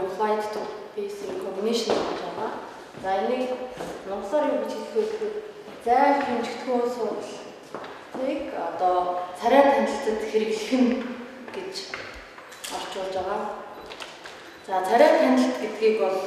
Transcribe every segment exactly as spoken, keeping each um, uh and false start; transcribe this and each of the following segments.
Unified Face Recognition гэж байгаа. За энийг монголоор юу гэж хэлэх вэ гэхээр зай хэмжигдэхүүн судалтыг одоо царай танилцад хэрэглэх нь гэж орчуулж байгаа. За царай танилт гэдгийг бол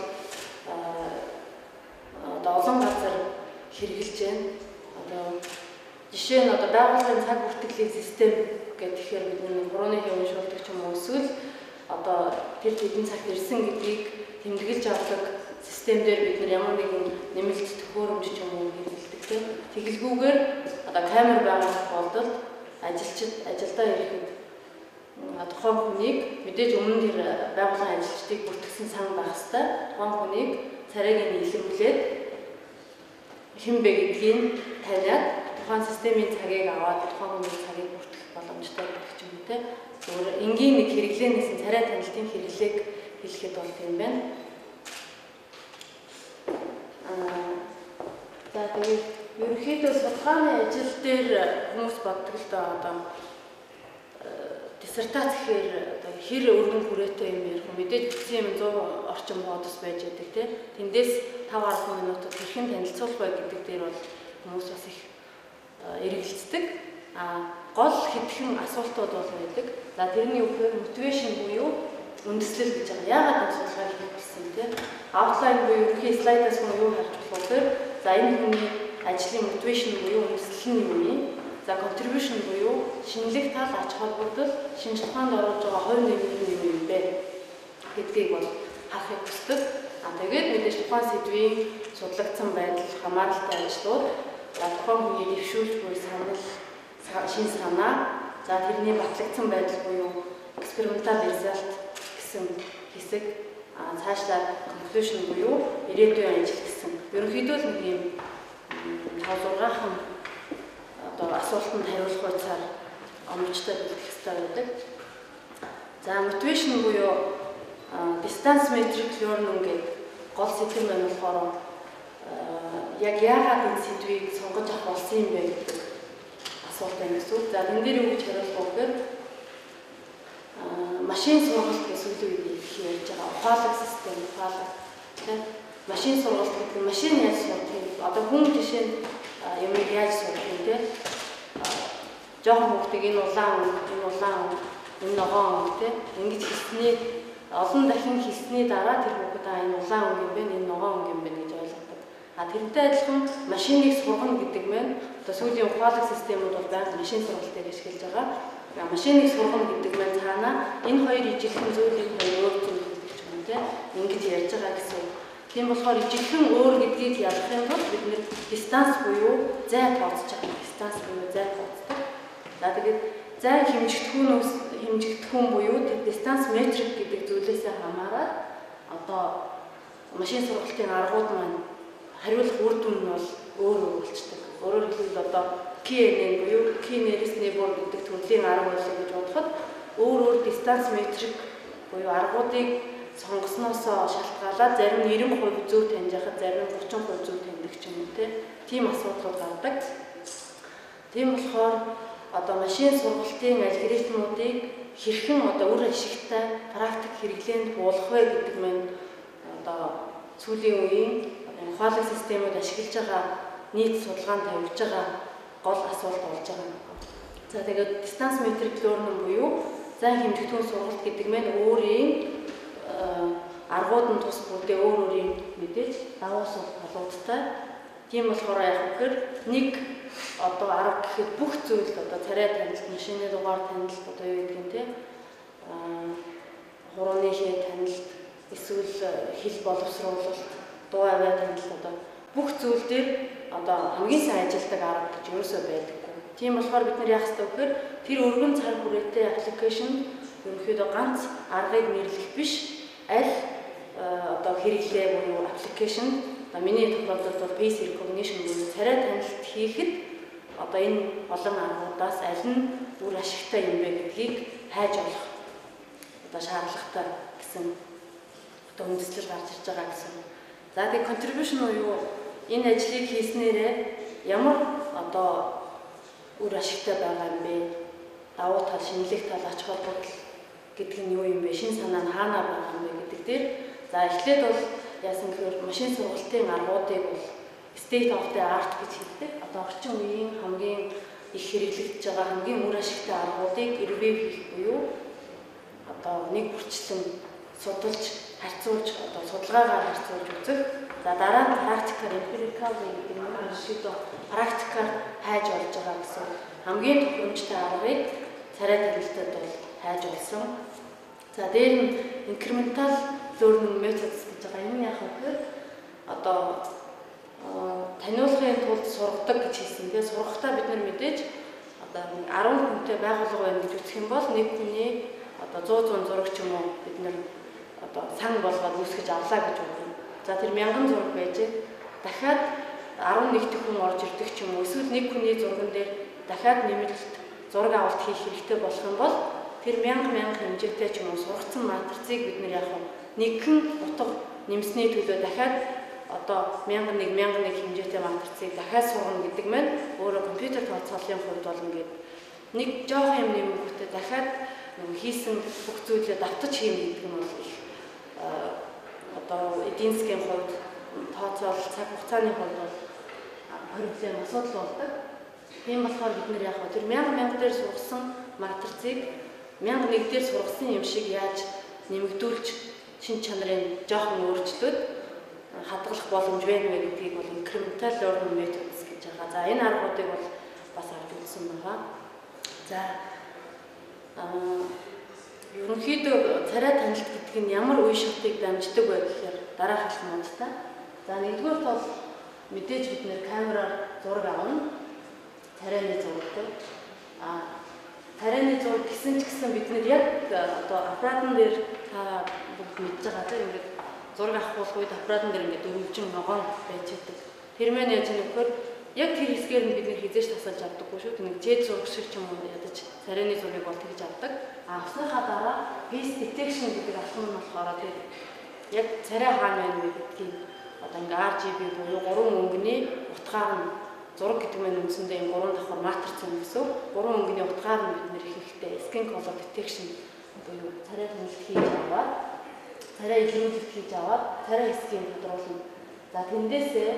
одоо олон газар хэрэгжилж байна. Одоо жишээ нь одоо байгууллагын цаг бүртгэлийн систем гэхээр бидний хурууныхын уншуулдаг ч юм уу эсвэл одоо тэр хэдэн цагт ирсэн гэдгийг тэмдэглэж авдаг системээр бид нар ямар нэгэн нэмэлт төхөөрөмж ч юм уу хэрэглэдэг тийм. Тэгэлгүйгээр одоо камер байгуулах болдол ажилчид ажилдаа ирэхэд тухайн хүнийг мэдээж өмнө тэр байгууллагын ажилчдыг бүртгэсэн сан байх хэвээр тухайн хүнийг царайг нь илэрхийлээд хэн бэ гэдгийг таниад тухайн системийн цагийг аваад тухайн хүний цагийг бүртгэх боломжтой гэдэг ч юм уу тийм. Зүгээр энгийн нэг хэрэглээнээс нь царай танилтын хэрэглээг хэлэхэд бол тийм байна. Аа за тэгээд ерөнхийдөө судалгааны ажил дээр хүмүүс боддог л доо одоо диссертац гэхээр одоо хэр өргөн хүрээтэй юм ярих юм мэдээж бүтэн юм зуун орчим бодос байж байдаг тийм. Тэндээс таван гаруй минутад хэрхэн танилцуулах вэ гэдэг дээр бол хүмүүс бас их эргэлздэг. А гол хэдхэн асуултууд бол байдаг. За тэрний үгээр мотивашн буюу үндэслэл гэж байгаа. Яагаад энэ судалгааг хийх гэсэн тийм. Outline буюу ерөнхий слайдаас хүн юу харж болох вэ? За энэ хүний ажлын мотивашн буюу үндэслэл нь юу юм? За contribution буюу шинэлэг тал ач холбогдол шинж ухаанд оруулж байгаа хувь нэмэр нь юм бэ гэдгийг бол харахыг хүсдэг. А тэгээд мэдээж тухайн сэдвийн судлагдсан байдал хамааралтай ажлууд за тухайн хүний дэвшүүлж буй санал шин санаа за тэрний батлагдсан байдал буюу экспериментал результат гэсэн хэсэг а цаашлаад conclusion буюу ирээдүйн ажил гэсэн. Ерөнхийдөө л нэг юм тав зургаахан одоо асуултанд хариулах байцаар омжтой бэлдэх хэрэгтэй байдаг. За motivation буюу distance metric learning гэдэг гол сэдэв нь болохоор яг яагаад энэ сэдвийг сонгож авах болсон юм бэ гэдэг асуулт байна гэсэн. За энэ дээр юу гэж хариулах вэ гэхээр машин сургалт гэсэн үг их ярьж байгаа. Ухаалаг систем, ухаалаг тийм машин сургалт гэдэг машин яаж сурах юм. Одоо хүн жишээ нь юмыг яаж сурах юм те. Жохон хүүхдийг энэ улаан өнгө, энэ улаан өнгө, энэ ногоон өнгө те. Ингэж хэлсний олон дахин хэлсний дараа тэр хүүхэд аа энэ улаан өнгө юм бэ, энэ ногоон өнгө юм бэ гэж ойлгодог. А тэрнтэй адилхан машиныг сургана гэдэг нь одоо сүүлийн ухаалаг системүүд бол байнга машин сургалтыг ашиглаж байгаа. Машиныг сургана гэдэг нь цаана энэ хоёр ижилхэн зүйлийн хоёр өөр зүйл гэж юм те. Ингэж ярьж байгаа гэсэн. Тийм болохоор ижилхэн өөр гэдгийг ялгахын тулд бид нэр дистанс буюу зай тооцож байгаа. Дистанс буюу зай тооцдог. За тэгээд зай хэмжигдэхүүнөөс хэмжигдэхүүн буюу тэр дистанс метрик гэдэг зүйлээс хамаарат одоо машин сургалтын аргууд маань хариулах үр дүн нь бол өөр өөр болчдөг. Өөрөөр хэлбэл одоо K N N буюу Key Nearest Neighbor гэдэг төрлийн арга байлаа гэж бодоход өөр өөр дистанс метрик буюу аргуудыг сонгосноос шалтгаалаад зарим нэрэн хувь зөв таньж яхад зарим гурван хувь зөв таньдаг ч юм уу тийм асуудлууд гардаг. Тийм болохоор одоо машин сургалтын алгоритмуудыг хэрхэн одоо үр ашигтай практик хэрэглээнд буулгах вэ гэдэг нь одоо сүүлийн үеийн ухаалаг системүүд ашиглаж байгаа нийт судалгаанд тавьж байгаа гол асуулт болж байгаа. За тэгээд distance metric learning буюу зай хэмжигдэхүүн сургалт гэдэг нь өөрийн аргууд нь тус бүрдээ өөр өөрийн мэдээж давуу сул талуудтай. Тийм болохоор яг гэхээр нэг одоо арга гэхэд бүх зүйл одоо царай танилт, машины дугаар танилт одоо юу гэдэг нь те хурууны хээ танилт эсвэл хэл боловсруулалт, дуу аваа танилт одоо бүх зүйл дээр одоо хамгийн сайн ажилтдаг арга гэж юусоо байдаггүй. Тийм болохоор бид нар яах ёстой вэ гэхээр тэр өргөн цар хүрээтэй аппликейшн ерөнхийдөө ганц аргыг нэрлэх биш аль одоо хэрэглээ буюу аппликейшн одоо миний тохиолдолд бол face recognition буюу царай танилт хийхэд одоо энэ олон аргуудаас аль нь үр ашигтай юм бэ гэдгийг хайж олох одоо шаардлагатай гэсэн одоо үндэслэл гарч ирж байгаа гэсэн. За тэгээд contribution буюу энэ ажлыг хийснээрээ ямар одоо үр ашигтай байгаа юм бэ? Давуу тал, шинэлэг тал, ач холбогдол гэдэг нь юу юм бэ? Шин санаа нь хаана байгаа юм бэ гэдэг дээр За эхлээд бол яасан гэхээр машин сургалтын аргуудыг бол state of the art гэж хэлдэг. Одоо орчин үеийн хамгийн их хэрэглэгдэж байгаа хамгийн үр ашигтай аргуудыг review хийх буюу одоо нэг бүрчлэн судалж, харьцуулж, одоо судалгаагаар харьцуулж үзэх. За дараа нь практикаар empirical гэдэг нь шиг практикаар хайж олж байгаа гэсэн хамгийн тохиромжтой аргыг царай танилтад бол хайж олсон. За дээр нь incremental learning methods гэж байгаа юм яах вэ гэхээр одоо таниулахын тулд сургадаг гэж хэлсэн. Тэгээ сургахдаа бид нар мэдээж одоо арван хүнтэй байгууллага байна гэж үзэх юм бол нэг хүний одоо зуун зуун зураг ч юм уу бид нар одоо сан болгоод үүсгэж авлаа гэж бодно. За тэр мянган зураг байж дахиад арван нэг хүн орж ирдэг ч юм уу эсвэл нэг хүний зурган дээр дахиад нэмэлт зураг авалт хийх хэрэгтэй болох юм бол тэр мянга мянга хэмжээтэй ч юм уу сургацсан матрицыг бид нар яг нэгэн утга нэмсний төлөө дахиад одоо мянга нэг мянга нэг хэмжээтэй матрицыг дахиад сургана гэдэг маань өөрөө компьютер тооцооллын хувьд бол ингээд нэг жоох юм нэмэнгүүтээ дахиад хийсэн бүх зүйлээ давтаж хийнэ гэдэг нь бол их одоо эдийн засгийн хувьд тооцоол цаг хугацааны хувьд бол хоригдлын асуудал болдог. Тийм болохоор бид нэр яг тэр мянга мянга дээр сургасан матрицыг мянга нэг дээр сургасан юм шиг яаж нэмэгдүүлж шин чанарын жоохон өөрчлөлт хадгалах боломж байна вэ гэдгийг бол incremental learning methods гэж байгаа. За энэ аргуудыг бол бас авч үзсэн байгаа. За аа ерөнхийдөө царай таналт гэдэг нь ямар үе шатыг дамждаг вэ гэхээр дараах хэлмүүдтэй. За нэгдүгээр бол мэдээж бид нэр камераар зураг авна. Царайны зураг гэдэг. А царайны зураг гэсэн ч гэсэн бид нэр яг одоо аппаратын дээр та бүгд мэдж байгаа тийм ингээд зураг авах үед аппаратын дээр ингээд өрөвжин ногоон байж байдаг. Тэр мэн яаж нөхөр яг тэр хэсгээр нь бид нэр хизээж тасалж авдаггүй шүү. Тэг нэг жид зураг шиг ч юм уу ядаж царайны зургийг бол тэгж авдаг. А авсныхаа дараа face detection гэдэг алхам нь болохоор тэр яг царай хаана байна вэ гэдгийг одоо ингээ ар жи би буюу гурван өнгөний утгаар нь зураг гэдэг нь үндсэндээ энэ гурван давхар матриц юм гэсэн. Гурван өнгөний утгаар нь бид нэр хийхдээ skin color detection буюу царай таналт хийж аваад царай илрүүлэлт хийж аваад царай хэсгийг тодруулна. За тэндээсээ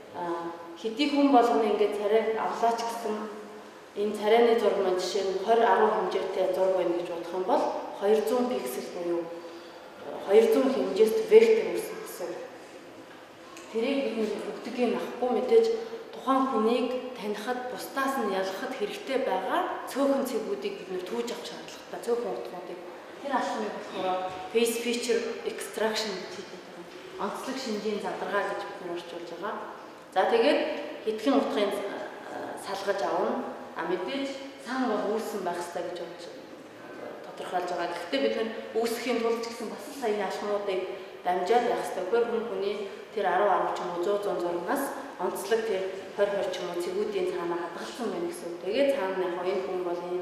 хэдий хүн болгоно ингээд царайг авлаач гэсэн энэ царайны зураг маань жишээ нь двадцать десять хэмжээтэй зураг байна гэж бодох юм бол две сто пиксель буюу две сто хэмжээст вектор үүснэ гэсэн. Тэрийг бид бүгдийг авахгүй мэдээж тухайн хүнийг танихад бусдаас нь ялгахад хэрэгтэй байгаа цөөхөн цэгүүдийг бид нэр түүж авах шаардлагатай. Цөөхөн утгуудыг тэр алхмыг болохоор face feature extraction гэж хэлдэг. Онцлог шинжийн задаргаа гэж бид нэр орчуулж байгаа. За тэгээд хэдхэн утгын салгаж авна. А мэдээж сан бол үүссэн байх хэрэгтэй гэж бодож тодорхойлж байгаа. Гэхдээ бид нэр үүсгэхийн тулд ч гэсэн бас саяны алхмуудыг дамжаад явах хэрэгтэй. Өөр хүн хүний тэр десять десять ч юм уу сто сто зургаас онцлог тэр двадцать двадцать ч юм уу цэгүүдийн цаанаа хадгалсан байна гэсэн. Тэгээд цаана яг энэ хүн бол энэ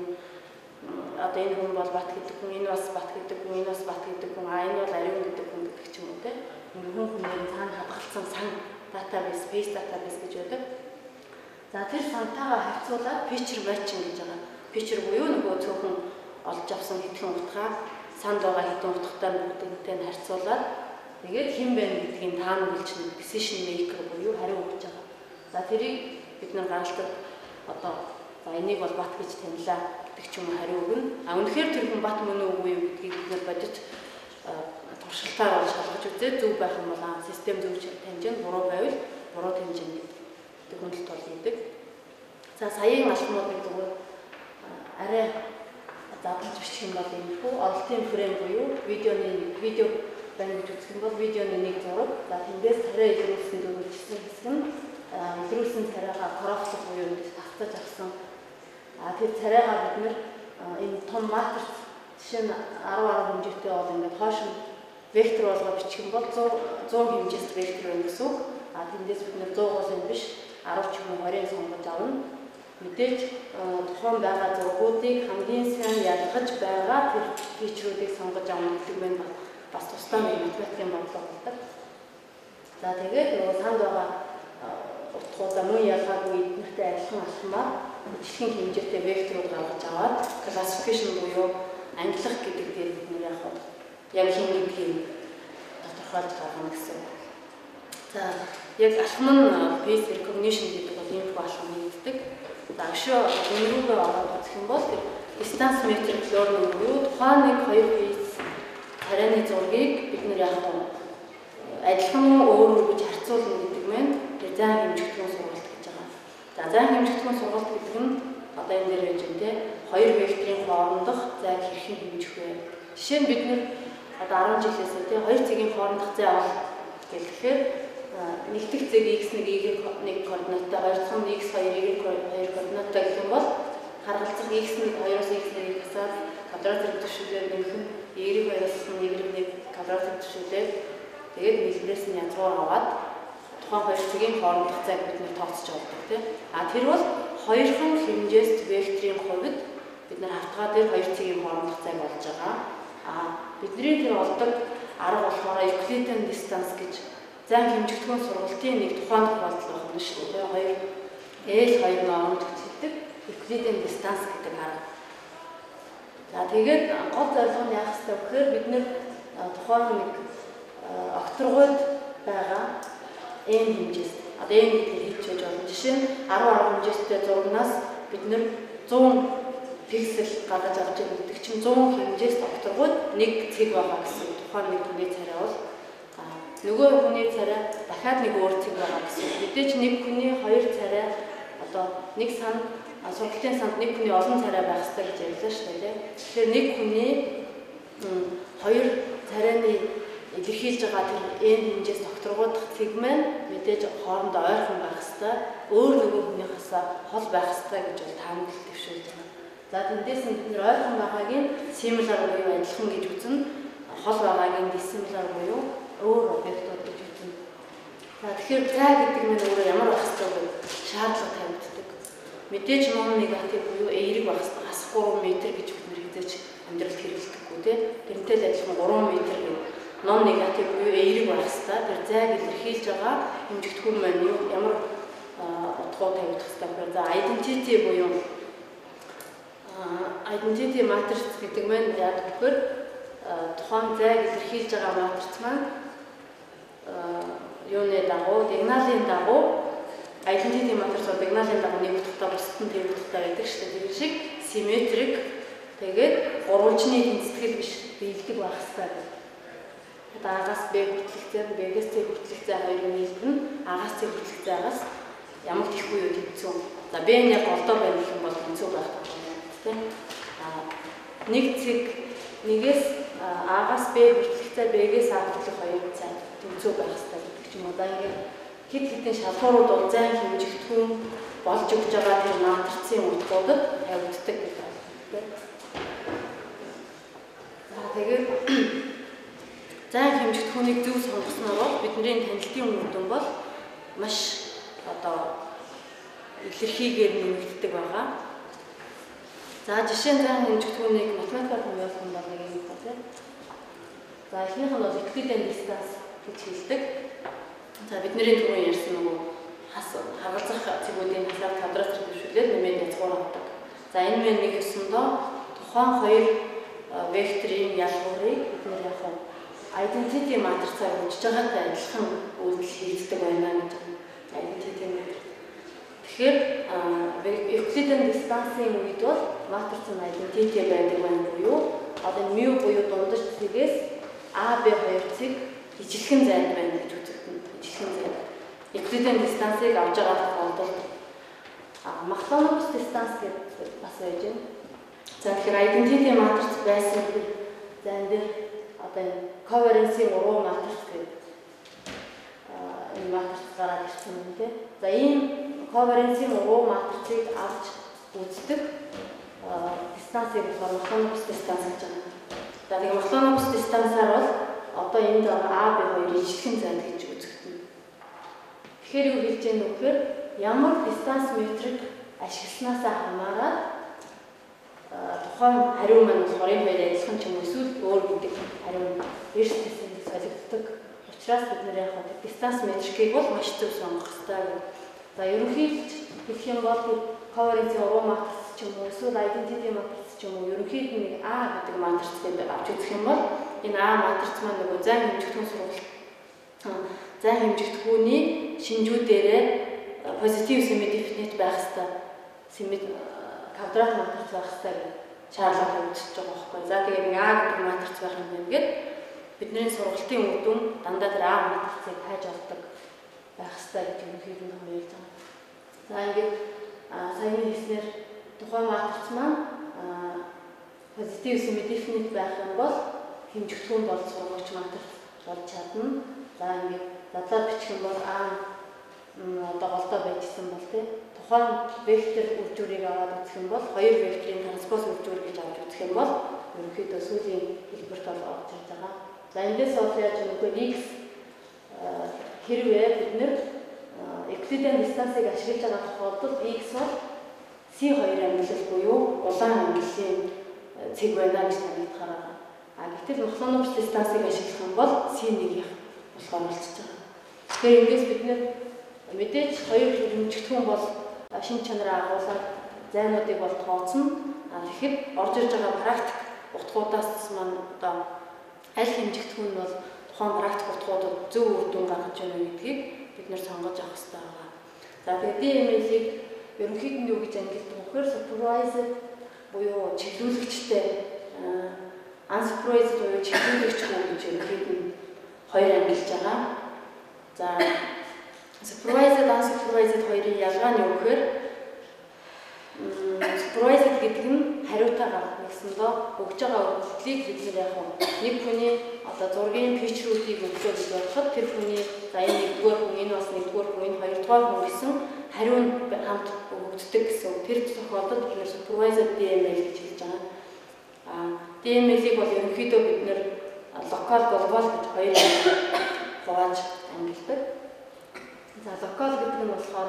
одоо энэ хүн бол бат гэдэг хүн, энэ бас бат гэдэг хүн, энэ бас бат гэдэг хүн, а энэ бол ариун гэдэг хүн гэдэг ч юм уу те. Энэ хүн хүний цаана хадгалсан сан database, space database гэж байдаг. За тэр сантайгаа харьцуулаад feature matching гэж байгаа. Feature буюу нөгөө цөөхөн олж авсан хэдхэн утгаа санд байгаа хэдэн утгатай бүгдтэй харьцуулаад тэгээд хэн байна гэдгийг таамаглаж decision maker буюу хариу өгч байгаа. За тэрийг бид нар гаргалдаг одоо за энийг бол бат гэж танилаа гэдэг ч юм уу хариу өгнө. А үнэхээр тэр хүн бат мөн үгүй юу гэдгийг бид нар бодож туршилтаар бол шалгаж үзээ. Зөв байх юм бол систем зөв таньж, буруу байвал буруу таньж гэдэг хүндлэлт бол үүдэг. За саяын алхмуудыг зүгээр арай задлж бичих юм бол энэ хүү олтын фрейм буюу видеоны видео байна гэж үзэх юм бол видеоны нэг зураг. За тэндээс царай илрүүлсэн дөрвөлжсэн хэсэг нь илрүүлсэн царайгаа кроплох буюу ингэж тавтаж авсан. А тэр царайгаа бид нэр энэ том матриц жишээ нь десять десять хэмжээтэй бол ингээд хойш нь вектор болгоо бичих юм бол сто сто хэмжээст вектор байна гэсэн үг. А тэндээс бид нэр сто гол биш десять ч юм уу двадцать сонгож авна. Мэдээж тухайн байгаа зургуудыг хамгийн сайн ялгаж байгаа тэр фичрүүдийг сонгож авна гэдэг нь бас тусдаа математикийн бодлого болдог. За тэгээд нөгөө санд байгаа утгуудаа мөн ялгаагүй эднэртэй адилхан алхмаар жижигхэн хэмжээтэй векторыг гаргаж аваад classification буюу ангилах гэдэг дээр бид нэр яг яг хин гэдгийг тодорхойлж шалтгаалж гаргана гэсэн. За яг алхам нь face recognition гэдэг бол ийм алхам нэгддэг. За агшаа өнрүүгээ ороод үзэх юм бол distance metric learning буюу тухайн нэг хоёр face тарианы зургийг бид нэр яг адилхан өөр өөр гэж харьцуулна гэдэг нь зайн хэмжигдэхүүн сургалт гэж байгаа. За зайн хэмжигдэхүүн сургалт гэдэг нь одоо энэ дээр байж энэ хоёр векторын хоорондох зайг хэрхэн хэмжих вэ? Жишээ нь бид нэр одоо арван жилээс тий хоёр цагийн хоорондох зай авах гэхээр нэгдэх зэг x нэг y нэг координаттай, хоёр дахь нь x хоёр y хоёр координаттай гэх юм бол харгалзах x нэг хоёроос x нэг хасаад квадратын түвшинээр нэмэх нь y хоёроос y нэг квадратын түвшинээр тэгээд нийлбэрээс нь язгуур аваад тухайн хоёр цагийн хоорондох зайг бид нэр тооцож авдаг тийм. А тэр бол хоёрхан хэмжээст векторын хувьд бид нар хавтгаа дээр хоёр цагийн хоорондох зай болж байгаа. А бидний тэр олдог арга болохоор Euclidean distance гэж зайн хэмжигдэхүүн сургалтын нэг тухайн тохиолдол байх нь шүү дээ. Хоёр L хоёр нормд хэвтдэг Euclidean distance гэдэг арга. За тэгээд гол зорилго нь яах вэ гэхээр бид нэр тухайн нэг окторгойд байгаа n хэмжээс одоо n гэдгийг хийж болно. Жишээ нь арван арга хэмжээстэй зурагнаас бид нэр зуун пиксел гаргаж авч байгаа чинь зуун хэмжээс окторгойд нэг цэг байгаа гэсэн тухайн нэг хүний царай бол нөгөө хүний царай дахиад нэг өөр цэг байгаа гэсэн. Мэдээж нэг хүний хоёр царай одоо нэг санд сургалтын санд нэг хүний олон царай байх хэрэгтэй гэж ярьлаа шүү дээ. Тэгэхээр нэг хүний хоёр царайны илэрхийлж байгаа тэр n хэмжээс докторгуудах цэг маань мэдээж хоорондоо ойрхон байх хэрэгтэй. Өөр нөгөө хүнийхээс хол байх хэрэгтэй гэж бол таамаглал төвшүүлж байна. За тэндээс нь бид нэр ойрхон байгаагийн similar буюу адилхан гэж үзнэ. Хол байгаагийн dissimilar буюу өөр объектууд гэж үзнэ. За тэгэхээр зай гэдэг нь өөрөө ямар байх хэрэгтэй вэ? Шаардлага тавигддаг. Мэдээж non негатив буюу эерэг байх хэрэгтэй. Хас гурван метр гэж бид нэр хэзээч амьдралд хэрэглэдэггүй тийм. Тэрнтэй л адилхан гурван метр гэх non негатив буюу эерэг байх хэрэгтэй. Тэр зайг илэрхийлж байгаа хэмжигдэхүүн маань юу ямар утгуу тавигдах хэрэгтэй вэ? За identity буюу identity matrix гэдэг маань яадаг гэхээр тухайн зайг илэрхийлж байгаа матрix маань юуны дагуу дигналын дагуу identity matrix бол дигналын дагуу нэг утгатай бусдад нь тэр утгатай байдаг шүү дээ. Тэр шиг symmetric тэгээд гурвалжны тэнцэтгэл биш биелдэг байх хэрэгтэй. Агаас B хүртэлх зай, B-гээс C хүртэлх зай хоёрын нийлбэр нь агаас C хүртэлх зайгаас ямар тэхгүй юу тэнцүү. За B нь яг голдоо байх юм бол тэнцүү байх тийм. А нэг цэг нэгээс агаас B хүртэлх зай, B-гээс A хүртэлх хоёр зай тэнцүү байх хэрэгтэй гэдэг ч юм уу. За ингээд хэд хэдэн шалгуурууд бол зайн хэмжигдэхүүн болж өгч байгаа тэр матрицын утгуудад тавигддаг гэдэг байна. За тэгээд зайн хэмжигдэхүүнийг зөв сонгосноор бол бидний танилтын үр дүн бол маш одоо илэрхийгээр нэмэгддэг байгаа. За жишээ нь зайн хэмжигдэхүүнийг математикаар хэмжүүлэх юм бол нэг юм байна тийм. За эхнийх нь бол Euclidean distance гэж хэлдэг. За бидний түрүүн ярьсан нөгөө хас хагалзах цэгүүдийн хасаар квадрат төвшүүлээд нэмээд язгуур авдаг. За энэ мэн нэг ёсондоо тухайн хоёр векторын ялгуурыг бид нэр яг identity матрицаар үүсэж байгаатай адилхан үйлдэл хийгддэг байна гэж байна. Identity матрix. Тэгэхээр Euclidean distance-ийн үед бол матрix нь identity байдаг байна буюу одоо mu буюу дундаж цэгээс A B хоёр цэг ижилхэн зайд байна гэж үзэгдэнэ. Ижилхэн зай. Euclidean distance-ыг авж байгаа тохиолдолд Makhlonov's distance гэдэг бас байж байна. За тэгэхээр identity матрix байсан гэхээр зайн дээр одоо covariance-ийн уруу матрix гэдэг энэ матрix гараад ирсэн юм тий. За ийм covariance-ийн уруу матрицыг авч үздэг дистанцыг болохоор Makhlonov's distance гэж байна. За тэгээд Makhlonov's distance-аар бол одоо энд байгаа A B хоёр ижилхэн зайд гэж үзэгдэнэ. Тэгэхээр юу хэлж яах вэ гэхээр ямар distance metric ашигласнаас хамаарат тухайн хариу маань болохоор энэ хоёр адилхан ч юм уу эсвэл өөр гэдэг хариу эрс тэсэнд солигддог. Учираас бид нэр яг хаа distance metric-ийг бол маш зөв сонгох хэрэгтэй. За ерөнхийдөө гэх юм бол covariance уруу матрix ч юм уу эсвэл identity матрix ч юм уу ерөнхийд нь A гэдэг матрицыг авч үзэх юм бол энэ A матрix маань нөгөө зайн хэмжигдэхүүн сургалт зан хэмжигдэхүүний шинжүүдээрээ positive semi definite байх хэвээр semi квадрат матрix байх хэвээр шаардлага үүсэж байгаа байхгүй. За тэгээд нэг А гэдэг матрix байх юм байна гэд бидний сургалтын үр дүн дандаа тэр А матрицыг хайж авдаг байх хэвээр гэж ерөнхийдөө хэлж байгаа. За ингээд саяны хэлснээр тухайн матрix маань positive semi definite байх юм бол хэмжигдэхүүн бол сургагч матрix болж чадна. За ингээд задлаад бичих юм бол А одоо голдоо байжсэн бол тий тухайн вектор үржүүрийг аваад үзэх юм бол хоёр векторын транспоз үржүүр гэж авч үзэх юм бол ерөнхийдөө сүүлийн хэлбэрт бол орж ирж байгаа. За эндээс бол яаж нэггүй x хэрвээ бид нэр Euclidean дистанцыг ашиглаж байгаа тохиолдолд x бол c хоёр ангилал буюу улаан ангиллын цэг байна гэж танигдахаар байгаа. А гэтэл Makhlanov дистанцыг ашиглах юм бол c нэг болохоор болчихж байгаа. Тэгэхээр эндээс бид нэр мэдээж хоёр хэмжигдэхүүн бол шинж чанараа агуулад зайнуудыг бол тооцно. А тэгэхээр орж ирж байгаа практик утгуудаас маань одоо аль хэмжигдэхүүн нь бол тухайн практик утгуудад зөв үр дүн гаргаж байна гэдгийг бид нэр сонгож авах хэрэгтэй байгаа. За тэгээд ди эм эл-ийг ерөнхийд нь юу гэж ангилдаг вэ гэхээр supervised буюу чиглүүлэгчтэй unsupervised буюу чиглүүлэгчгүй гэж ерөнхийд нь хоёр ангилж байгаа. За supervised unsupervised хоёрын ялгаа нь юу гэхээр supervised гэдэг нь хариутай гаргах гэсэндээ өгж байгаа өгөгдлийг бид нэр яг нэг хүний одоо зургийн фичрүүдийг өглөө гэж бодоход тэр хүний за энэ нэгдүгээр хүн энэ бас нэгдүгээр хүн энэ хоёрдугаар хүн гэсэн хариу нь хамт өгөгддөг гэсэн. Тэр тохиолдолд бид нэр supervised ди эм эл гэж хэлж байгаа. А ди эм эл-ийг бол ерөнхийдөө бид нэр local global гэж хоёр хувааж ангилдаг. За local гэдэг нь болохоор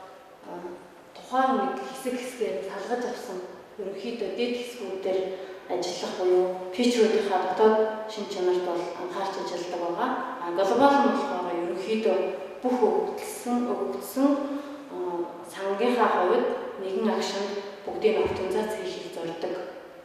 тухайн нэг хэсэг хэсгээр салгаж авсан ерөнхийдөө дэд хэсгүүдээр ажиллах буюу фичрүүдийнхаа дотоод шинж чанарт бол анхаарч ажилладаг байгаа. А глобал нь болохоор ерөнхийдөө бүх өгөгдсөн өгөгдсөн сангийнхаа хувьд нэгэн агшинд бүгдийг оптимизац хийхийг зорддог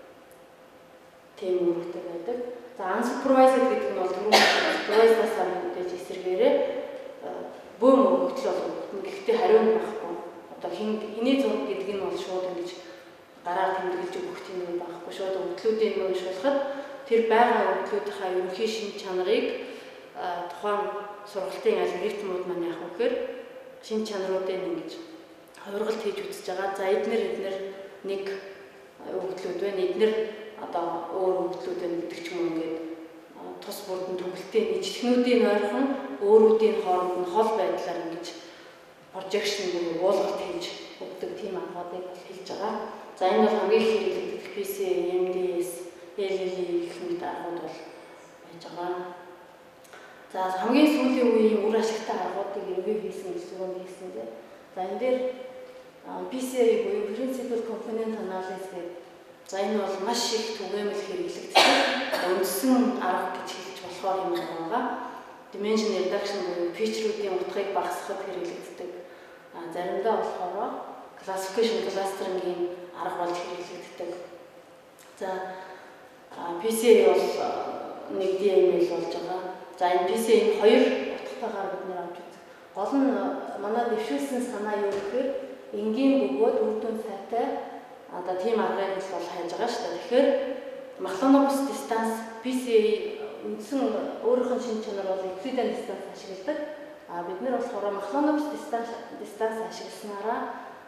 тийм үүрэгтэй байдаг. За unsupervised гэдэг нь бол түрүүн supervised-аас мэдээж эсрэгээрээ бөөм өгөгдөл бол өгөгдөн. Гэхдээ хариу нь байхгүй. Одоо хэний зураг гэдэг нь бол шууд ингэж гараар тэмдэглэж өгөх юм байхгүй. Шууд өгөгдлүүдийн юм уншуулахад тэр байгаа өгөгдлүүдийнхаа ерөнхий шинж чанарыг тухайн сургалтын алгоритмууд маань яах вэ гэхээр шинж чанаруудыг ингэж хувиргалт хийж үзэж байгаа. За эднэр эднэр нэг өгөгдлүүд байна. Эднэр одоо өөр өгөгдлүүд байна гэдэг ч юм уу ингээд тус бүрдэн төгөлтэй нийтлэгнүүдийн ойрхон өөрүүдийн хооронд нь хол байдлаар ингэж projection буюу уулгалт хийж өгдөг тийм аргуудыг хэлж байгаа. За энэ бол хамгийн их хэрэглэгдэх пи си эй, эм ди эс, эл эл и гэх мэт аргууд бол байж байгаа. За хамгийн сүүлийн үеийн үр ашигтай аргуудыг review хийсэн гэж зөвхөн хэлсэн дээ. За энэ дээр пи си эй буюу Principal Component Analysis гэдэг. За энэ бол маш их түгээмэл хэрэглэгдсэн үндсэн арга гэж хэлж болохоор юм байгаа. Dimension reduction буюу фичрүүдийн утгыг багасгахад хэрэглэгддэг. А заримдаа болохоор classification clustering-ийн арга болж хэрэглэгддэг. За пи си эй бол нэг ди эм эл болж байгаа. За энэ пи си эй-ийн хоёр утгатайгаар бид нэр авч үзье. Гол нь манай дэвшүүлсэн санаа юу гэхээр энгийн бөгөөд үр дүн сайтай одоо тийм аргыг бол хайж байгаа шүү дээ. Тэгэхээр Makhlanov distance пи си эй үндсэн өөрийнх нь шинж чанар бол Euclidean distance ашигладаг. А бид нэр болохоор Makhlanov distance distance ашигласнараа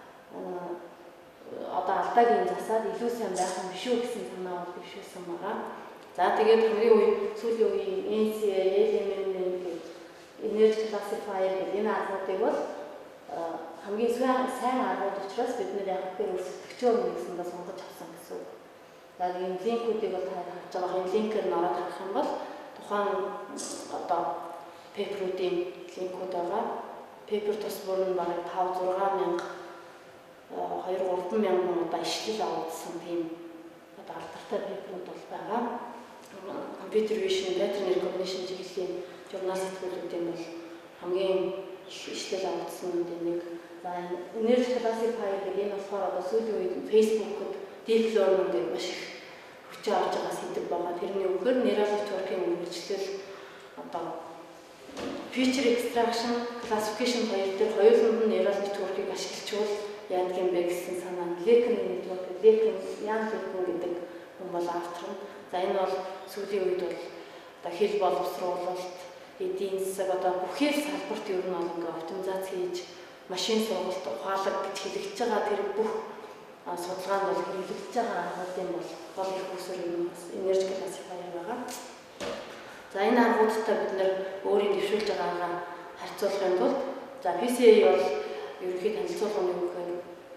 одоо алдаагийн засаад илүү сайн байх юм биш үү гэсэн санаа бол дэвшүүлсэн байгаа. За тэгээд хамгийн үе сүүлийн үеийн эн си эй, эл эм эн гэх energy classifier гэх энэ аргуудыг бол хамгийн сайн аргууд учраас бид нэр яг тэр өсөлтөгчөө нэгсэндээ сонгож авсан гэсэн үг. За энэ линкүүдийг бол харж байгаа. Энэ линкээр нь ороод харах юм бол тухайн одоо пейперүүдийн линкүүд байгаа. Пейпер тус бүр нь бараг тавь зургаан мянга хоёр гурван мянган удаа ишлэл авагдсан тийм одоо алдартай пейперүүд бол байгаа. Computer vision, pattern recognition чиглэлийн журнал сэтгүүлүүдийн бол хамгийн их ишлэл авагдсан юм нэг. За energy classifier гэдэг энэ болохоор одоо сүүлийн үед Facebook-д deep learning гэдэг маш их хүчээр авч байгаа сэдв байгаа. Тэрний үгээр neural network-ийн үргэлжлэл одоо feature extraction, classification хоёр дээр хоёуланд нь neural network-ыг ашиглачвал яадаг юм бэ гэсэн санаа. Learning network, learning, яан learning гэдэг юм бол автор нь. За энэ бол сүүлийн үед бол одоо хэл боловсруулалт, эдийн засаг одоо бүхэл салбарт ер нь бол ингээ оптимизац хийж машин сургалт ухаалаг гэж хэлэгдэж байгаа тэр бүх судалгаанд бол хэрэглэж байгаа аргуудын бол гол их үсэр юм бас energy classifier байгаа. За энэ аргуудтай бид нэр өөрийн дэвшүүлж байгаагаа харьцуулахын тулд за пи си эй бол ерөнхийд танилцуулгын юм гэхээр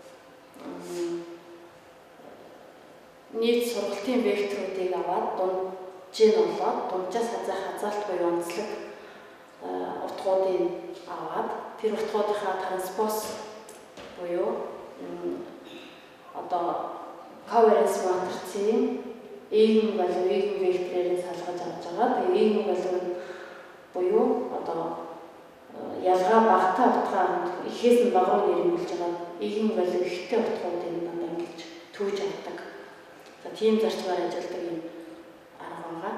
нийт сургалтын векторуудыг аваад дунджийг олоод дунджаас хазаах хазаалт буюу онцлог утгуудыг аваад тэр утгуудынхаа транспоз буюу одоо covariance matrix-ийн ийм value ийм векторээр салгаж авч байгаа. Тэгээ ийм value буюу одоо ялгаа багтаа утгаар ихээс нь бага руу нэрмүүлж байгаа ийм value ихтэй утгуудыг надад ингэж төвж авдаг. За тийм зарчмаар ажилладаг юм арга байгаа.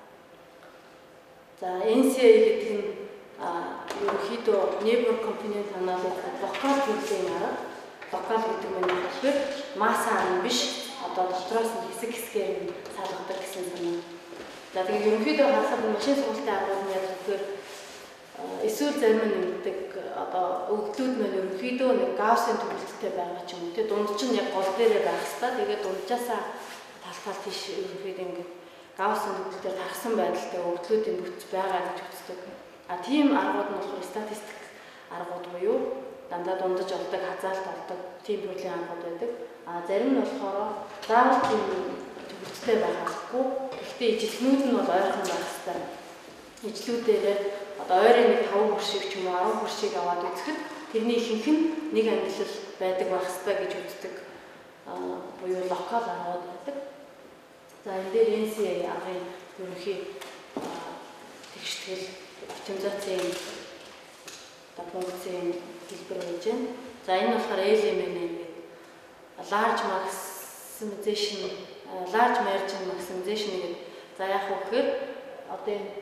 За эн си эй гэдэг нь ерөнхийдөө neighbor component analysis local хэлний арга. Local гэдэг нь болохоор масса ан биш одоо дотроос нь хэсэг хэсгээр нь салгадаг гэсэн санаа. За тэгээд ерөнхийдөө харахад машин сургалтын аргууд нь яг тэгэхээр эсвэл зарим нь нэгдэг одоо өгдлүүд нь ерөнхийдөө нэг Gauss-ын төвлөлттэй байгаа ч юм уу. Тэгээд дунд чинь яг гол дээрээ байх хэвээр. Тэгээд дунджаасаа тал тал тийш ерөнхийдөө ингээд Gauss-ын төвлөлтөөр тархсан байдалтай өгдлүүдийн бүтц байгаа гэж үздэг. А тийм аргууд нь болохоор статистик аргууд буюу дандаа дундаж олдог, хазаалт олдог тийм төрлийн аргууд байдаг. А зарим нь болохоор заавал тийм төвлөлттэй байхгүй. Гэхдээ ижлэгнүүд нь бол ойрхон байх хэрэгтэй. Ижлүүдээрээ одоо ойрын нэг таван хуршиг ч юм уу арван хуршиг аваад үзэхэд тэрний ихэнх нь нэг ангиллал байдаг байх хэрэгтэй гэж үздэг. А буюу локал аргууд байдаг. За энэ дээр эн си эй аргын ерөнхий тэгштгэл оптимизацийн одоо функцийн хэлбэр байж байна. За энэ болохоор эл эм эн гэдэг large maximization, large margin maximization гэдэг. За яг үгээр одоо энэ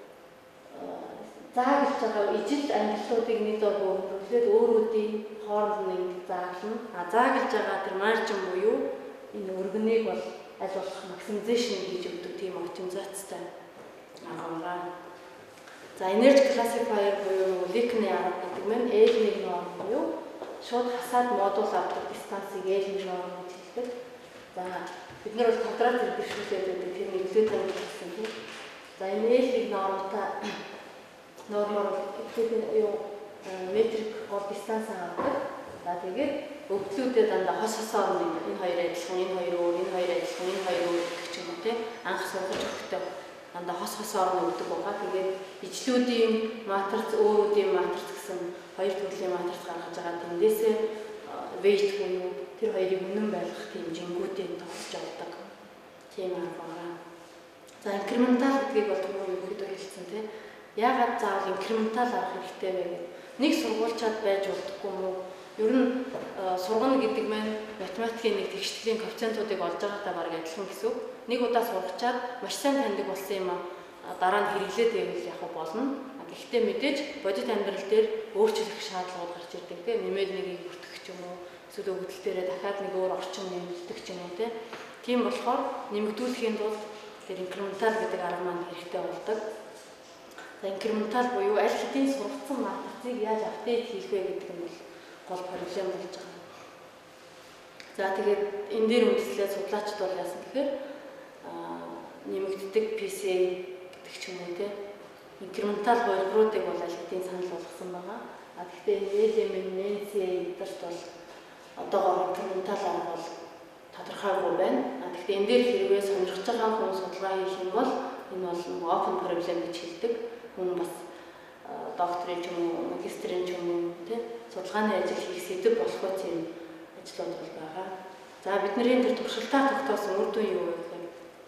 зааглаж байгаа ижил ангиллуудыг нэг дор хөрвүүлээд өөрүүдийн хооронд нь зааглана. А зааглаж байгаа тэр margin буюу энэ өргөнийг бол аль болох maximization хийж өгдөг тийм оптимизацтай арга байгаа. За energy classifier буюу Likert арга гэдэг нь эл нэг норм буюу шууд хасаад модуль авдаг дистанцыг эл нэг норм гэж хэлдэг. За бид нэр бол квадрат дэвшүүлээд байдаг тэр нэглээд тавьж гэсэн тийм. За энэ эл нэг нормтой нормоор гэдэг юу метрик гол дистанц авдаг. За тэгээд өгдлүүдээ дандаа хос хосоор энэ хоёр адилхан, энэ хоёр өөр, энэ хоёр адилхан, энэ хоёр өөр гэх юм уу тийм. Анх сургаж өгөхтэй дандаа хос хосоор нь өгдөг байгаа. Тэгээд ижлүүдийн матриц, өөрүүдийн матриц гэсэн хоёр төрлийн матриц гаргаж байгаа. Тэндээсээ weight буюу тэр хоёрыг үнэн байлгах тийм жингүүдийн тогтож авдаг. Тийм арга байгаа. За инкрементал гэдгийг бол түрүү ерөнхийдөө хэлсэн тийм. Яагаад заавал инкрементал авах хэрэгтэй вэ гэдэг. Нэг сургуульчаад байж болдоггүй юм уу? Ер нь сургана гэдэг маань математикийн нэг тэгштгэлийн коэффициентуудыг олж байгаатай бараг адилхан гэсэн үг. Нэг удаа сургачаад маш сайн таньдаг болсон юм а дараа нь хэрэглээд байвал яг болно. Гэхдээ мэдээж бодит амьдрал дээр өөрчлөх шаардлагууд гарч ирдэг тийм. Нэмээд нэгийг бүртгэх ч юм уу, эсвэл өгдөл дээрээ дахиад нэг өөр орчин нэмэлтэх ч юм уу тийм. Тийм болохоор нэмэгдүүлэхийн тулд тэр инкрементал гэдэг арга маань хэрэгтэй болдог. За инкрементал буюу аль хэдийн сургацсан матрицыг яаж апдейт хийх вэ гэдэг нь бол гол проблем болж байгаа. За тэгээд энэ дээр үндэслээд судлаачид бол яасан гэхээр нэмэгддэг пи си эй гэдэг ч юм уу тийм инкрементал хувилбаруудыг бол аль хэдийн санал болгосон байгаа. А гэхдээ эл эм эн, эн си эй гэдэрт бол одоогоор инкрементал арга бол тодорхойгүй байна. А гэхдээ энэ дээр хэрвээ сонирхож байгаа хүн судалгаа хийх юм бол энэ бол open problem гэж хэлдэг. Хүн бас докторийн ч юм уу, магистрийн ч юм уу тийм судалгааны ажил хийх сэдв болох үс юм ажлууд бол байгаа. За бидний тэр туршилтаар тогтоосон үр дүн юу вэ гэхээр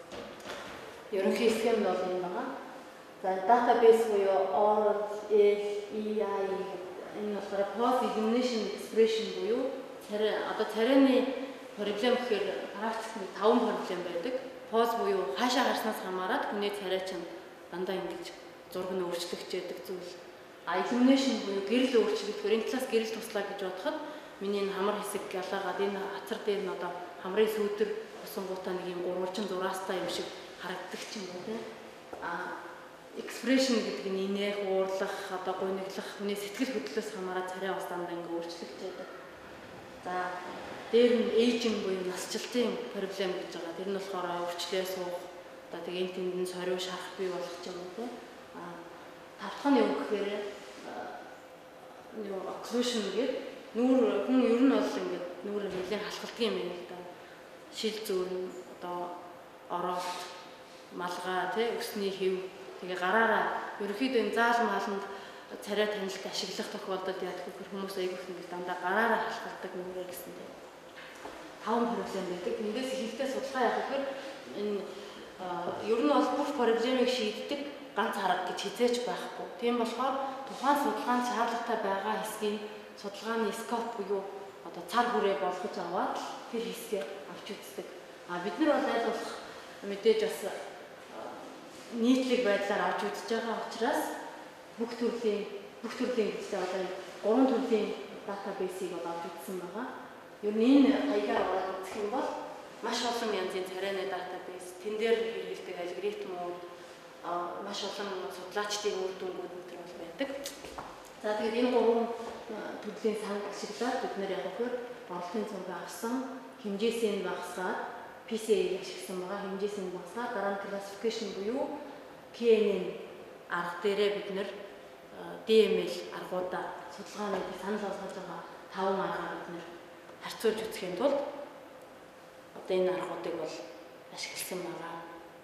ерөнхий схем бол энэ байгаа. За database буюу Oracle, и ай энэ болохоор post elimination expression буюу царай одоо царайны проблем гэхээр практикт таван проблем байдаг. Post буюу хаашаа харснаас хамаарат хүний царай чинь дандаа ингэж зураг нь өөрчлөгдөж яадаг зүйл А illumination буюу гэрэл өөрчлөлтөөр энэ талаас гэрэл туслаа гэж бодоход миний энэ хамар хэсэг ялаагаад энэ хацар дээр нь одоо хамрын сүүдэр усангуудаа нэг юм гурвалжин зураастай юм шиг харагддаг ч юм уу тийм. А expression гэдэг нь инээх, уурлах, одоо гуниглах, хүний сэтгэл хөдлөлөөс хамаарат царай ус дандаа ингээ өөрчлөгдөж. За дээр нь aging буюу насжилтын проблем гэж байгаа. Тэр нь болохоор өвчлөө суух, одоо тэгээ энэ тэнд нь сорив шарах бий болох ч юм уу тийм. А тавтах нь юу гэхээр юу occlusion гэдэг нүүр хүн ер нь бол ингээд нүүрээ нэлээд халахдаг юм байна л да. Шил зүүн одоо ороод малгай тий өсний хэв тэгээ гараараа ерөөхдөө энэ заал мааланд царай танилт ашиглах тохиолдолд яадаг гэхээр хүмүүс айгүйх ингээд дандаа гараараа халахдаг нүүрээ гэсэн тий. Таван проблем байдаг. Эндээс ихэнхдээ судалгаа явах гэхээр энэ ер нь бол бүх проблемыг шийддэг ганц арга гэж хизээч байхгүй. Тийм болохоор тухайн судалгаанд шаардлагатай байгаа хэсгийг судалгааны скоп буюу одоо цар хүрээ болгож аваад тэр хэсгээ авч үздэг. А бид нар бол аль болох мэдээж бас нийтлэг байдлаар авч үзэж байгаа учраас бүх төрлийн бүх төрлийн гэсэн одоо гурван төрлийн датабейсийг бол авч үзсэн байгаа. Ер нь энэ хаягаар ороод үзэх юм бол маш олон янзын царайны датабейс, тэн дээр хэрэглэдэг алгоритмууд, маш олон судлаачдын үр дүнгууд энэ төр байдаг. За тэгээд энэ гурван төрлийн санг ашиглаад бид нэр яг хөөр борлуулалтын цуг авсан, хэмжээсээ багасгаад пи си эй ашигласан байгаа. Хэмжээсээ багасгаад дараа нь classification буюу кей эн эн арга дээрээ бид нэр ди эм эл аргуудаа судалгааны санал болгож байгаа таван аргаар бид нэр харьцуулж үзэхийн тулд одоо энэ аргуудыг бол ашигласан байгаа.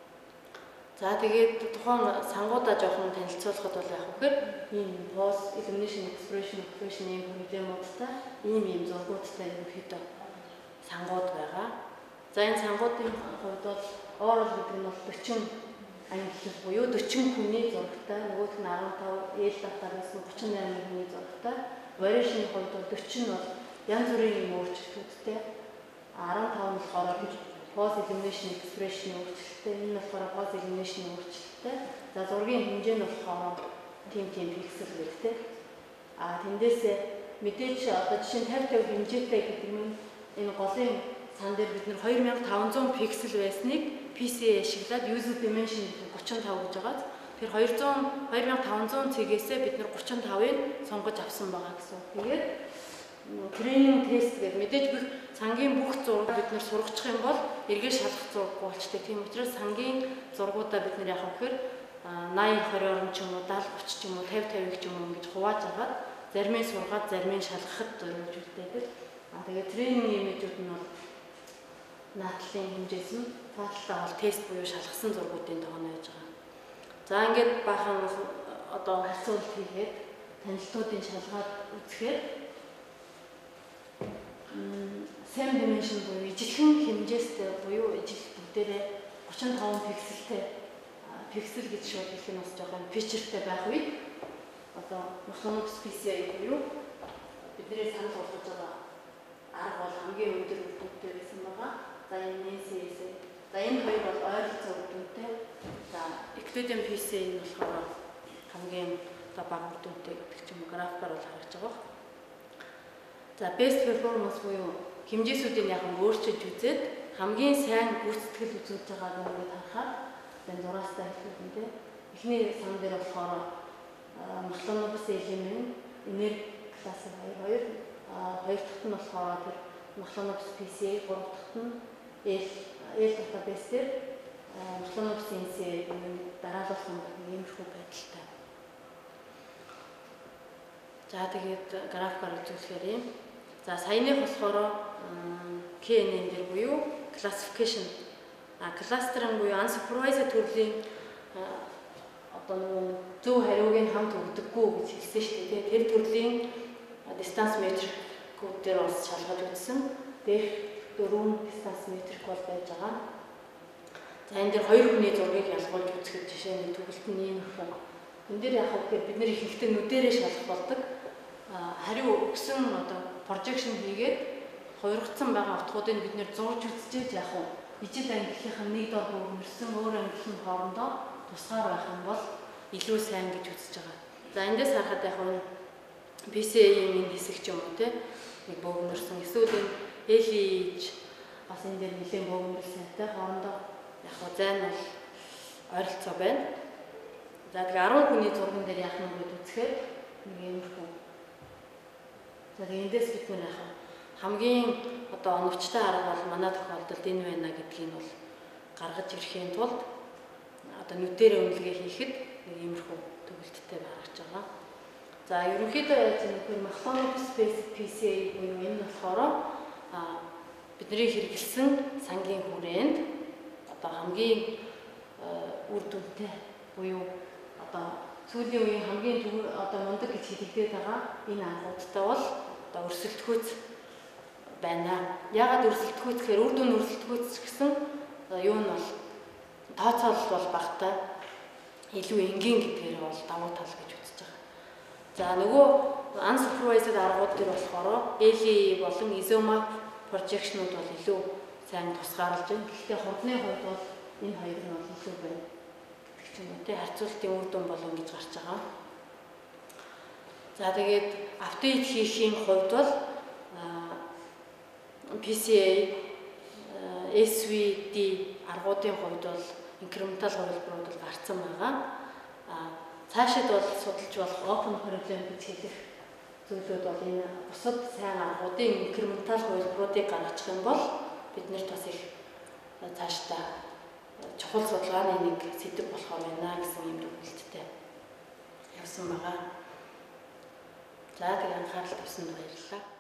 За тэгээд тухайн сангуудаа жоохон танилцуулахад бол яг үхээр ийм post illumination expression occlusion ийм проблемуудтай ийм ийм зургуудтай ерөнхийдөө сангууд байгаа. За энэ сангуудын хувьд бол oral гэдэг нь бол forty англи буюу forty хүний зурагтай, нөгөөх нь fifteen эл датагаас thirty-eight хүний зурагтай. Variation-ийн хувьд бол forty нь бол янз бүрийн юм өөрчлөлтүүдтэй. fifteen нь болохоор post illumination expression өөрчлөлттэй, энэ нь болохоор post illumination өөрчлөлттэй. За зургийн хэмжээ нь болохоор тийм тийм пиксел хэрэгтэй. А тэндээсээ мэдээж одоо жишээ нь fifty fifty хэмжээтэй гэдэг нь энэ голын сан дээр бид нэр two thousand five hundred пиксел байсныг пи си эй ашиглаад user dimension thirty-five гэж байгаа. Тэр two thousand two thousand five hundred цэгээсээ бид нэр thirty-five-ыг сонгож авсан байгаа гэсэн. Тэгээд тренинг тест гэдэг мэдээж бүх сангийн бүх зураг бид нэр сургачих юм бол эргээ шалгах зураг болчтой. Тийм учраас сангийн зургуудаа бид нэр яах вэ гэхээр eighty twenty ч юм уу seventy thirty ч юм уу fifty fifty ч юм уу ингэж хувааж аваад заримыг сургаад заримыг шалгахад зориулжулдаг. А тэгээд тренинг имижүүд нь бол наадлын хэмжээс нь файлтаа бол тест буюу шалгасан зургуудын тооноо яаж байгаа. За ингээд баахан одоо харьцуулт хийгээд танилтуудын шалгаад үзэхээр same dimension буюу ижилхэн хэмжээстэй буюу ижил бүгдээрээ thirty-five пикселтэй пиксел гэж шууд хэлэх нь бас жоохон фичертэй байх үед одоо Microsoft пи си эй буюу бидний санал болгож байгаа арга бол хамгийн өндөр үр дүнтэй байсан байгаа. За энэ эс эс за энэ хоёр бол ойролцоо үр дүнтэй. За Euclidean пи си эй нь болохоор хамгийн одоо бага үр дүнтэй гэдэг ч юм уу графикаар бол харагдаж байгаа. За best performance буюу хэмжээсүүдийг яг нь өөрчилж үзээд хамгийн сайн гүйцэтгэл үзүүлж байгааг ингээд харахаар энэ зураастай хэлбэртэй. Эхний сан дээр болохоор Microsoft элемент энерги класс two хоёр хоёр дахь нь болохоор тэр Microsoft пи си эй гурав дахь нь L L database дээр Microsoft эн си эй дараалсан ийм их байдалтай. За тэгээд графикаар үзүүлэхээр юм. За саяных болохоор кей эн эн дээр буюу classification а кластеринг буюу unsupervised төрлийн одоо нэг зөв хариуг нь хамт өгдөггүй гэж хэлсэн шүү дээ. Тэр төрлийн distance metric-үүд дээр бас шалгаж үзсэн. Дээрх дөрвөн distance metric бол байж байгаа. За энэ дээр хоёр хүний зургийг ялгуулж үзэхэд жишээ нь төгөлт нь ийм хүн. Энд дээр яг хөө бид нэр ихэнхдээ нүдэрээ шалгах болдог. Хариу өгсөн одоо projection хийгээд хувиргацсан байгаа утгуудыг бид нэр зурж үзчихэж яах вэ? Ижил ангиллынхаа нэг дор бөөгмөрсөн өөр ангиллын хоорондоо тусгаар байх юм бол илүү сайн гэж үзэж байгаа. За эндээс харахад яг нь пи си эй-ийн энэ хэсэг ч юм уу те нэг богинорсон. Эсвэл энэ эл и эйч бас энэ дээр нэлээд богинорсон те хоорондоо яг хөө зайн бол ойролцоо байна. За тэгээ арван хүний зурган дээр яах нь гээд үзэхээр нэг юм хөө. За тэгээ эндээс бид нэр яах хамгийн одоо оновчтой арга бол манай тохиолдолд энэ байна гэдгийг бол гаргаж ирэхийн тулд одоо нүдээр үнэлгээ хийхэд нэг иймэрхүү төгөлттэй гаргаж байгаа. За ерөнхийдөө яаж нөхөр Morphology Space пи си эй буюу энэ болохоор а бидний хэрэгэлсэн сангийн хүрээнд одоо хамгийн үр дүнтэй буюу одоо сүүлийн үеийн хамгийн түр одоо мундаг гэж хэлэгдээд байгаа энэ аргуудтай бол одоо өрсөлдөхөөц байна. Яагаад өрсөлдөхөөц гэхээр үр дүн өрсөлдөхөөц гэсэн юу нь бол тооцоолол бол багтаа илүү энгийн гэдгээр бол давуу тал гэж үзэж байгаа. За нөгөө unsupervised аргууд төр болохоор эл и эй болон isomorph projection-ууд бол илүү сайн тусгааруулж байна. Гэхдээ хурдны хувьд бол энэ хоёр нь бол илүү байна. Гэх юм уу те харьцуултын үр дүн бол ингэж гарч байгаа. За тэгээд апдейт хийхийн хувьд бол пи си эй, эс ви ди аргуудын хувьд бол инкрементал хувилбарууд бол гарцсан байгаа. А цаашид бол судалж болох open problem гэж хэлэх зүйлүүд бол энэ бусад сайн аргуудын инкрементал хувилбаруудыг гаргачих юм бол биднэрт бас их цаашдаа чухал судалгааны нэг сэдэв болох байна гэсэн юм дүгнэлттэй явсан байгаа. За тэгээ анхаарал тавьсанд баярлалаа.